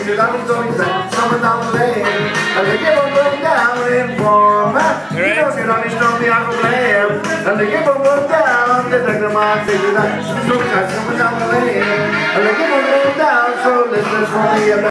figured I was going back somewhere down the lane. And they keep on going down in format. You know, get on his strong, the apple blame. And they keep on going down, the Dr. Man figured I was going back somewhere down the lane. And they keep on going down, so this is for me.